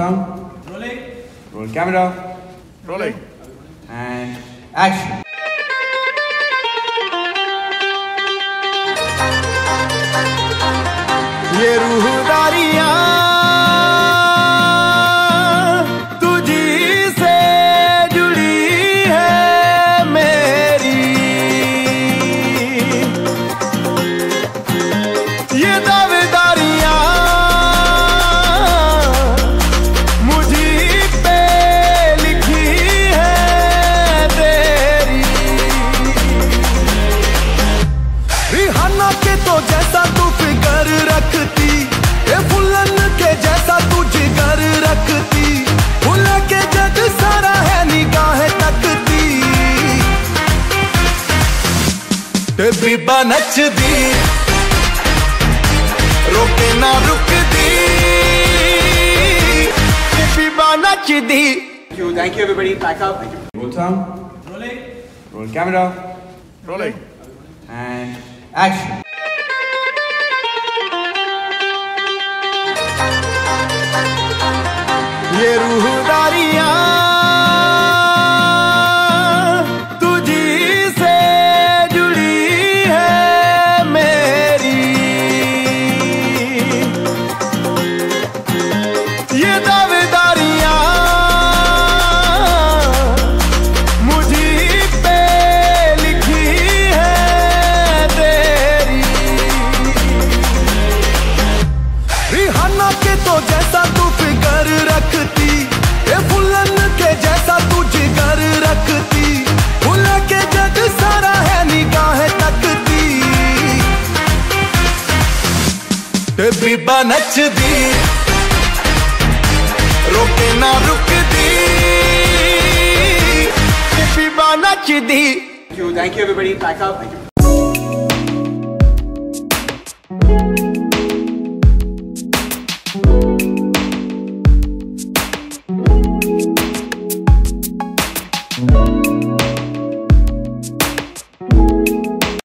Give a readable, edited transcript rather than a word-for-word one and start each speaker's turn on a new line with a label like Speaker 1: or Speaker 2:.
Speaker 1: sound.
Speaker 2: Rolling.
Speaker 1: Roll camera.
Speaker 2: Rolling.
Speaker 1: And action.
Speaker 3: ये रूहदारियां तुझी से जुड़ी है मेरी, ये दावेदारियां मुझी पे लिखी है तेरी। रिहाना के तो जैसा तू फिकर रखती, ये फुलन के जैसा तू जिगर रखती, फूल के जग सारा है निगाह तकती। ते बीबा नचदी रोके ना रुकदी, ते Biba नचदी।
Speaker 1: Thank you everybody. Pack up. Roll sound.
Speaker 2: Rolling.
Speaker 1: Roll camera.
Speaker 2: Rolling.
Speaker 1: And action.
Speaker 3: ये रूहदारियां तुझी से जुड़ी है मेरी, ये दावेदारियां मुझी पे लिखी है तेरी। रिहाना के तो जैसा तू फिकर रखती, ये फुलन के जैसा तू जिगर रखती, फूल के जग सारा है निगाह तकती। ते बीबा नचदी रोके ना रुकदी, ते Biba नचदी।
Speaker 1: Thank you everybody. Pack up.